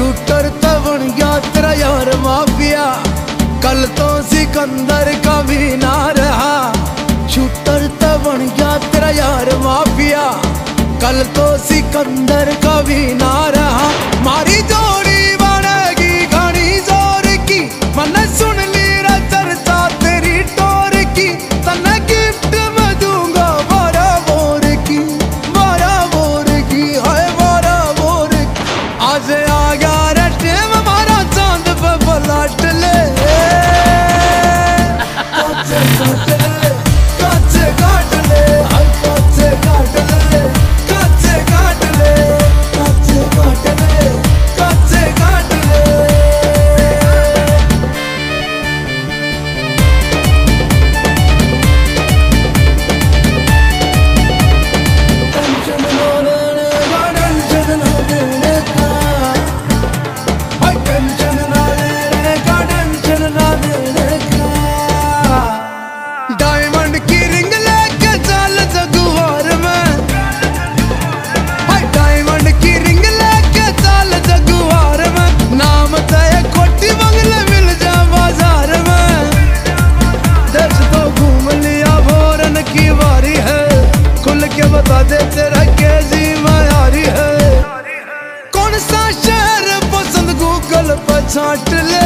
Shooter तो बन गया तेरा यार माफिया, कल तो सिकंदर का भी ना रहा। शूटर तो बन गया तेरा यार माफिया, कल तो सिकंदर का भी ना रहा। मारी जोड़ी बनेगी घनी जोर की, मैंने सुन ली रे चर्चा तेरी टोर की। तन्ने गिफ्ट में दूंगा 12 बोर की, 12 बोर की, हाय 12 बोर की। आज आ गया रे टेम हमारा चांद पे पलट ले। काचे काट ले, हाय काचे काट ले, काचे काट ले, काचे काट ले, काचे काट ले। टेंशन ना लेने का, टेंशन ना देने का, हाय टेंशन ना लेने का, टेंशन ना देने का। डायमंड की रिंग लेके चल जगुआर में, हाय डायमंड की रिंग लेके चल जगुआर में। नाम तय कोठी बंगले मिल जा बाजार में। देश तो घूम लिया भोरन की बारी है, खुल के बता दे तेरा केजी मायारी है। कौन सा शहर पसंद गूगल पर छांट ले।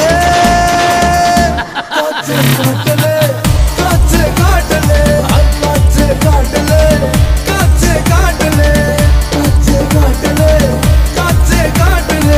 काचे काट ले, काचे काट ले, हाय काचे काट ले, काचे काट ले, काचे काट ले, काचे काट ले।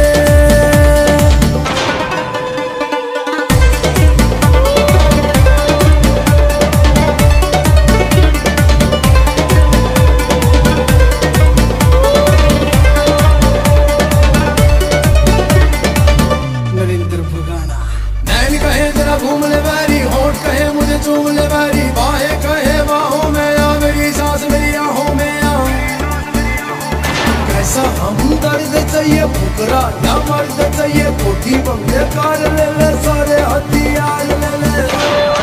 नरेंद्र भगाना। नैन कहे तेरा घूम ले बैरी, होठ कहे मुझे चूम ले बैरी, बाहें कहे बाहों में आ, मेरी सांस मेरी आहों में आ। कैसा हमदर्द चाहिए, फुकरा या मर्द चाहिए, कोठी बंगले कार ले ले, सारे हथियार ले ले।